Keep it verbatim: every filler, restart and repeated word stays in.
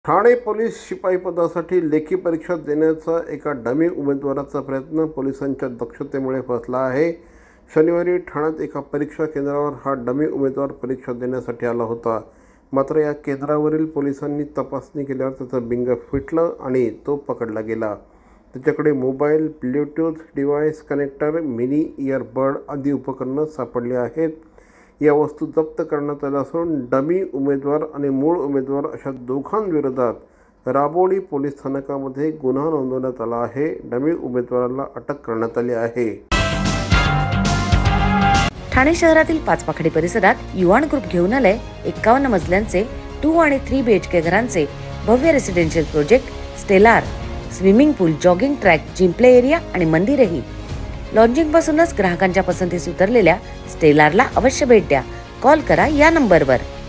Thane police शिपाई पदासाठी लेखी परीक्षा देण्याचा एका डमी उमेदवाराचा प्रयत्न पोलिसांच्या दक्षतेमुळे फसला आहे। शनिवारी ठाण्यात एका परीक्षा केंद्रावर हा डमी उमेदवार परीक्षा देण्यासाठी आला होता। मात्र या केंद्रावरील पोलिसांनी तपासणी केल्यावर त्याचं बिंग फिटलं आणि तो पकडला गेला। त्याच्याकडे mobile, bluetooth device, connector, mini earbud आदी उपकरणं सापडली आहेत। या वस्तू जप्त करण्यात आल्या असून डमी उमेदवार आणि मूळ उमेदवार अशा दोघांविरोधात राबोडी पोलीस स्थानकामध्ये गुन्हा नोंदवण्यात आला आहे। डमी उमेदवाराला अटक करण्यात आली आहे। ठाणे शहरातील पाचपाखडी परिसरात युवान ग्रुप घेऊन आले एक्कावन्न मजल्यांचे टू आणि थ्री बीएचके घरांचे भव्य residential project Stellar, swimming pool, jogging track, gym play area आणि मंदिरेही। लॉन्चिंग पासूनच ग्राहकांच्या पसंतीस उतरलेल्या स्टेलारला अवश्य भेट द्या। कॉल करा या नंबरवर।